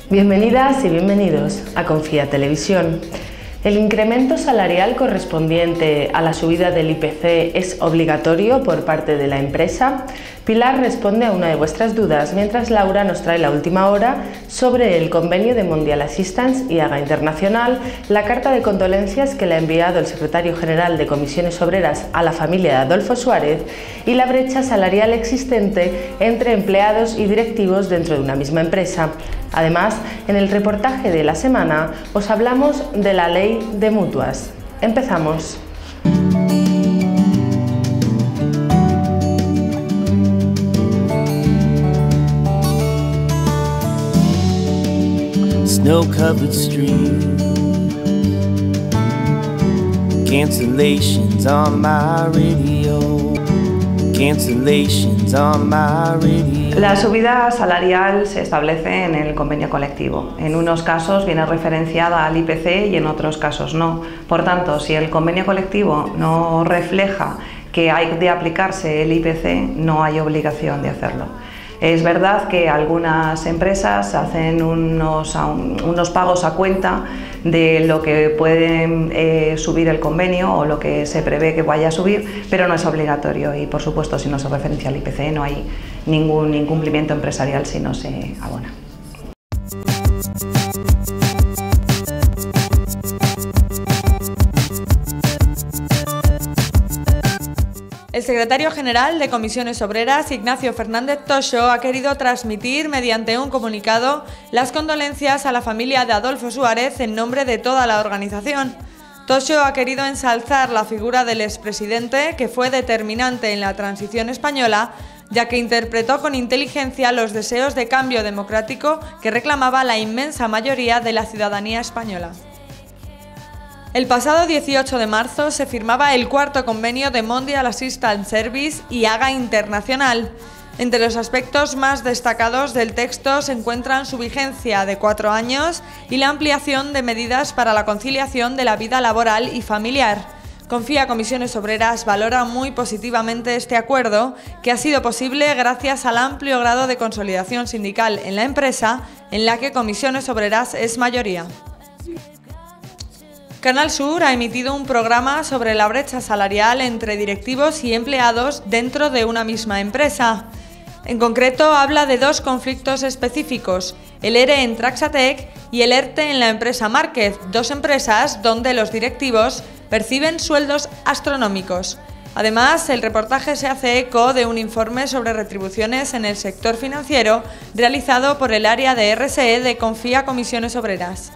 Bienvenidas y bienvenidos a Confía Televisión. El incremento salarial correspondiente a la subida del IPC es obligatorio por parte de la empresa. Pilar responde a una de vuestras dudas, mientras Laura nos trae la última hora sobre el convenio de Mondial Assistance y AGA Internacional, la carta de condolencias que le ha enviado el secretario general de Comisiones Obreras a la familia de Adolfo Suárez y la brecha salarial existente entre empleados y directivos dentro de una misma empresa. Además, en el reportaje de la semana os hablamos de la ley de mutuas. Empezamos. Snow-covered streets, cancellations on my radio, cancellations on my radio. La subida salarial se establece en el convenio colectivo. En unos casos viene referenciada al IPC y en otros casos no. Por tanto, si el convenio colectivo no refleja que hay de aplicarse el IPC, no hay obligación de hacerlo. Es verdad que algunas empresas hacen unos pagos a cuenta de lo que puede subir el convenio o lo que se prevé que vaya a subir, pero no es obligatorio y, por supuesto, si no se referencia al IPC no hay ningún incumplimiento empresarial si no se abona. El secretario general de Comisiones Obreras, Ignacio Fernández Toxo, ha querido transmitir mediante un comunicado las condolencias a la familia de Adolfo Suárez en nombre de toda la organización. Toxo ha querido ensalzar la figura del expresidente, que fue determinante en la transición española, ya que interpretó con inteligencia los deseos de cambio democrático que reclamaba la inmensa mayoría de la ciudadanía española. El pasado 18 de marzo se firmaba el cuarto convenio de Mondial Assistance Service y AGA Internacional. Entre los aspectos más destacados del texto se encuentran su vigencia de 4 años y la ampliación de medidas para la conciliación de la vida laboral y familiar. Confía Comisiones Obreras valora muy positivamente este acuerdo, que ha sido posible gracias al amplio grado de consolidación sindical en la empresa, en la que Comisiones Obreras es mayoría. Canal Sur ha emitido un programa sobre la brecha salarial entre directivos y empleados dentro de una misma empresa. En concreto, habla de dos conflictos específicos, el ERE en Traxatec y el ERTE en la empresa Márquez, dos empresas donde los directivos perciben sueldos astronómicos. Además, el reportaje se hace eco de un informe sobre retribuciones en el sector financiero realizado por el área de RSE de Confía Comisiones Obreras.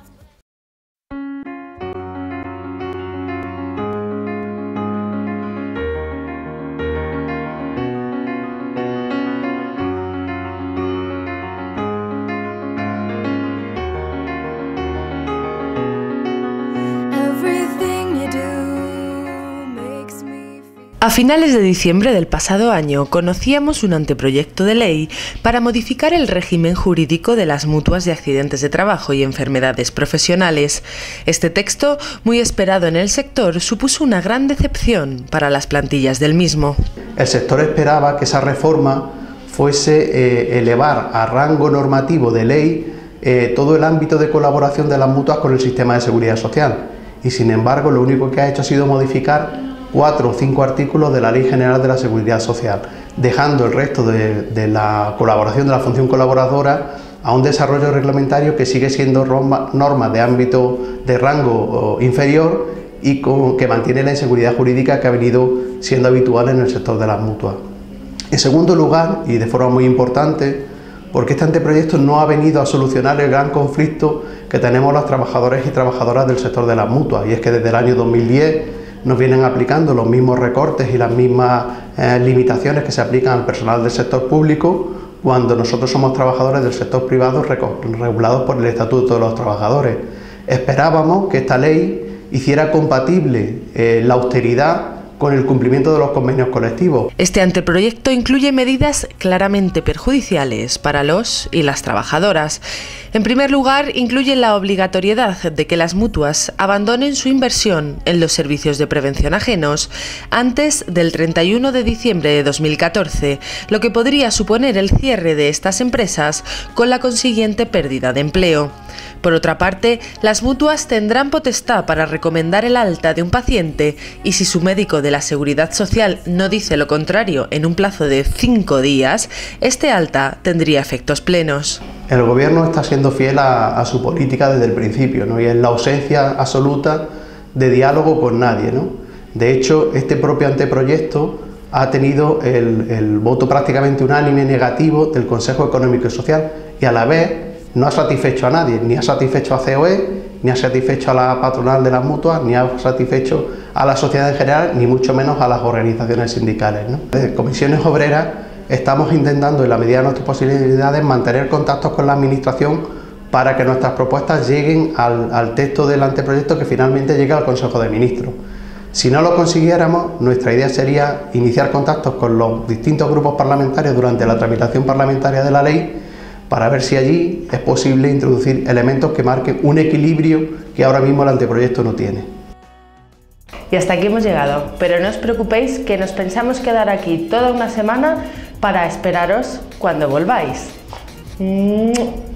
A finales de diciembre del pasado año conocíamos un anteproyecto de ley para modificar el régimen jurídico de las mutuas de accidentes de trabajo y enfermedades profesionales. Este texto, muy esperado en el sector, supuso una gran decepción para las plantillas del mismo. El sector esperaba que esa reforma fuese elevar a rango normativo de ley todo el ámbito de colaboración de las mutuas con el sistema de seguridad social y, sin embargo, lo único que ha hecho ha sido modificar 4 o 5 artículos de la Ley General de la Seguridad Social, dejando el resto de la colaboración de la función colaboradora a un desarrollo reglamentario que sigue siendo normas de ámbito de rango inferior y que mantiene la inseguridad jurídica que ha venido siendo habitual en el sector de las mutuas. En segundo lugar, y de forma muy importante, porque este anteproyecto no ha venido a solucionar el gran conflicto que tenemos los trabajadores y trabajadoras del sector de las mutuas, y es que desde el año 2010 nos vienen aplicando los mismos recortes y las mismas limitaciones que se aplican al personal del sector público cuando nosotros somos trabajadores del sector privado regulados por el Estatuto de los Trabajadores. Esperábamos que esta ley hiciera compatible la austeridad con el cumplimiento de los convenios colectivos. Este anteproyecto incluye medidas claramente perjudiciales para los y las trabajadoras. En primer lugar, incluyen la obligatoriedad de que las mutuas abandonen su inversión en los servicios de prevención ajenos antes del 31 de diciembre de 2014, lo que podría suponer el cierre de estas empresas con la consiguiente pérdida de empleo. Por otra parte, las mutuas tendrán potestad para recomendar el alta de un paciente y si su médico de la Seguridad Social no dice lo contrario en un plazo de 5 días, este alta tendría efectos plenos. El Gobierno está siendo fiel a su política desde el principio, ¿no? Y es la ausencia absoluta de diálogo con nadie, ¿no? De hecho, este propio anteproyecto ha tenido el voto prácticamente unánime negativo del Consejo Económico y Social y a la vez no ha satisfecho a nadie, ni ha satisfecho a COE, ni ha satisfecho a la patronal de las mutuas, ni ha satisfecho a la sociedad en general, ni mucho menos a las organizaciones sindicales, ¿no? Desde Comisiones Obreras estamos intentando, en la medida de nuestras posibilidades, mantener contactos con la Administración para que nuestras propuestas lleguen al texto del anteproyecto que finalmente llegue al Consejo de Ministros. Si no lo consiguiéramos, nuestra idea sería iniciar contactos con los distintos grupos parlamentarios durante la tramitación parlamentaria de la ley para ver si allí es posible introducir elementos que marquen un equilibrio que ahora mismo el anteproyecto no tiene. Y hasta aquí hemos llegado, pero no os preocupéis que nos pensamos quedar aquí toda una semana para esperaros cuando volváis.